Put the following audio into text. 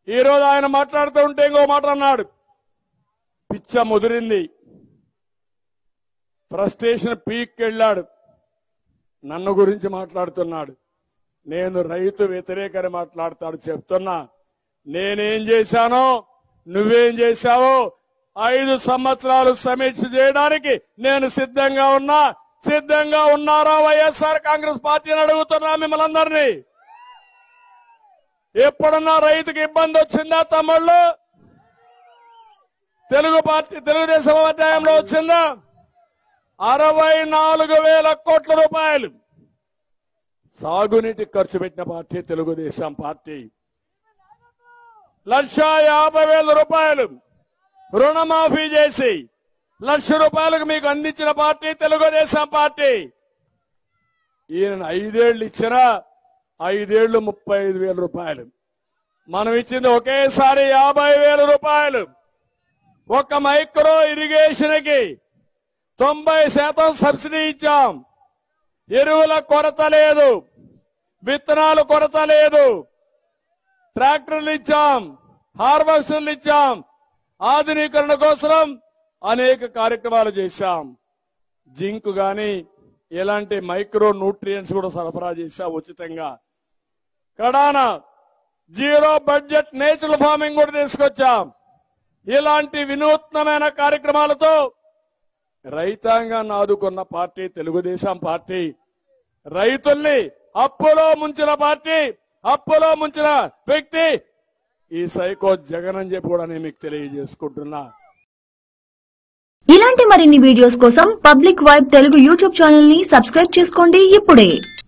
ఈ రోజు ఆయన మాట్లాడుతూ ఉంటే ఇంకో మాట అన్నాడు. పిచ్చ ముదిరింది, ఫ్రస్ట్రేషన్ పీక్ వెళ్ళాడు. నన్ను గురించి మాట్లాడుతున్నాడు. నేను రైతు వ్యతిరేకని మాట్లాడతాడు. చెప్తున్నా, నేనేం చేశానో నువ్వేం చేశావో 5 సంవత్సరాలు సమీక్ష చేయడానికి నేను సిద్ధంగా ఉన్నా. సిద్ధంగా ఉన్నారా వైఎస్ఆర్ కాంగ్రెస్ పార్టీని అడుగుతున్నా మిమ్మల్ని అందరినీ. ఎప్పుడన్నా రైతుకి ఇబ్బంది వచ్చిందా తమ్ముళ్ళు? తెలుగుదేశం అధ్యాయంలో వచ్చిందా? 64,000 కోట్ల రూపాయలు సాగునీటి ఖర్చు పెట్టిన పార్టీ తెలుగుదేశం పార్టీ. 1,50,000 రూపాయలు రుణమాఫీ చేసి 1,00,000 రూపాయలకు మీకు అందించిన పార్టీ తెలుగుదేశం పార్టీ. ఈయన 5 ఏళ్లు ఇచ్చినా 5 ఏళ్లు 35,000 రూపాయలు. మనం ఇచ్చింది ఒకేసారి 50,000 రూపాయలు. ఒక మైక్రో ఇరిగేషన్ కి 90% సబ్సిడీ ఇచ్చాం. ఎరువుల కొరత లేదు, విత్తనాలు కొరత లేదు, ట్రాక్టర్లు ఇచ్చాం, హార్వెస్టర్లు ఇచ్చాం. ఆధునీకరణ కోసం అనేక కార్యక్రమాలు చేశాం. జింక్ గాని ఇలాంటి మైక్రో న్యూట్రియంట్స్ కూడా సరఫరా చేశాం ఉచితంగా. కడాన జీరో బడ్జెట్ నేచురల్ ఫార్మింగ్ కూడా తీసుకొచ్చాం. ఇలాంటి వినూత్నమైన కార్యక్రమాలతో రైతాంగాన్ని ఆదుకున్న పార్టీ తెలుగుదేశం పార్టీ. రైతుల్ని అప్పులో ముంచిన పార్టీ, అప్పులో ముంచిన వ్యక్తి ఈ సైకో జగన్ అని చెప్పి కూడా నేను మీకు తెలియజేసుకుంటున్నా. ఇలాంటి మరిన్ని వీడియోస్ కోసం Public Vibe Telugu YouTube channel ని సబ్స్క్రైబ్ చేసుకోండి ఇప్పుడే.